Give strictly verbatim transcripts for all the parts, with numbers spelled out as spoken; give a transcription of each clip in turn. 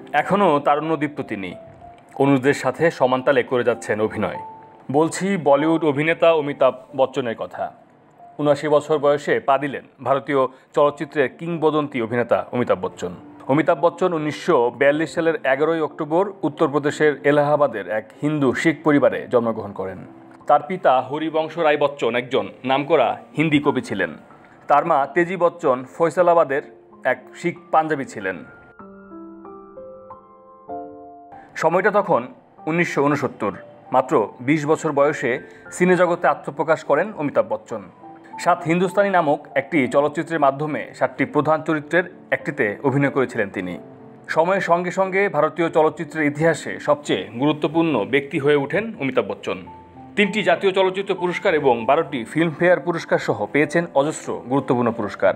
এখনও তারুণ্যদীপ্ত তিনি অনুজদের সাথে সমানতালে করে যাচ্ছেন অভিনয়। বলছি বলিউড অভিনেতা অমিতাভ বচ্চনের কথা। উনআশি বছর বয়সে পা দিলেন ভারতীয় চলচ্চিত্রের কিংবদন্তি অভিনেতা অমিতাভ বচ্চন। অমিতাভ বচ্চন উনিশশো বিয়াল্লিশ সালের এগারোই অক্টোবর উত্তরপ্রদেশের এলাহাবাদের এক হিন্দু শিখ পরিবারে জন্মগ্রহণ করেন। তার পিতা হরিবংশ রায় বচ্চন একজন নামকরা হিন্দি কবি ছিলেন। তার মা তেজি বচ্চন ফয়সালাবাদের এক শিখ পাঞ্জাবি ছিলেন। সময়টা তখন উনিশশো উনসত্তর। মাত্র বিশ বছর বয়সে সিনেজগতে আত্মপ্রকাশ করেন অমিতাভ বচ্চন। সাত হিন্দুস্তানি নামক একটি চলচ্চিত্রের মাধ্যমে সাতটি প্রধান চরিত্রের একটিতে অভিনয় করেছিলেন তিনি। সময়ের সঙ্গে সঙ্গে ভারতীয় চলচ্চিত্রের ইতিহাসে সবচেয়ে গুরুত্বপূর্ণ ব্যক্তি হয়ে ওঠেন অমিতাভ বচ্চন। তিনটি জাতীয় চলচ্চিত্র পুরস্কার এবং বারোটি ফিল্মফেয়ার পুরস্কার সহ পেয়েছেন অজস্র গুরুত্বপূর্ণ পুরস্কার।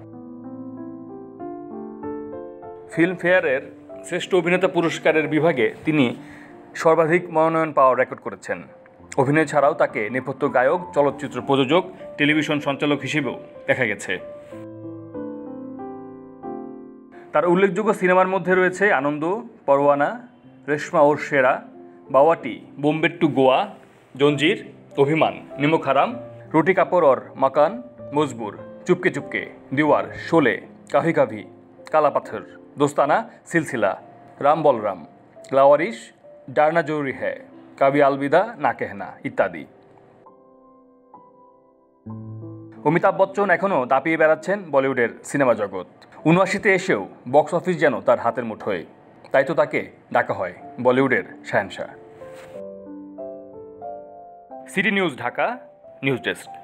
ফিল্মফেয়ারের শ্রেষ্ঠ অভিনেতা পুরস্কারের বিভাগে তিনি সর্বাধিক মনোনয়ন পাওয়ার রেকর্ড করেছেন। অভিনয় ছাড়াও তাকে নেপথ্য গায়ক, চলচ্চিত্র প্রযোজক, টেলিভিশন সঞ্চালক হিসেবেও দেখা গেছে। তার উল্লেখযোগ্য সিনেমার মধ্যে রয়েছে আনন্দ, পরওয়ানা, রেশমা ওর সেরা, বাওয়াটি, বোম্বে টু গোয়া, জঞ্জির, অভিমান, নিমক হারাম, রুটি কাপড় और মাকান, মজবুর, চুপকে চুপকে, দিওয়ার, শোলে, কাভি কাভি, কালা পাথর, দোস্তানা, সিলসিলা, রাম বলরাম, লাওয়ারিশ, ডারনা জরুরি হ্যায়, কাবি আলবিদা না কেহনা ইত্যাদি। অমিতাভ বচ্চন এখনও দাপিয়ে বেড়াচ্ছেন বলিউডের সিনেমা জগৎ। উনআশিতে এসেও বক্স অফিস যেন তার হাতের মুঠোয়। তাই তো তাকে ডাকা হয় বলিউডের শাহেনশাহ। City News Dhaka, news desk.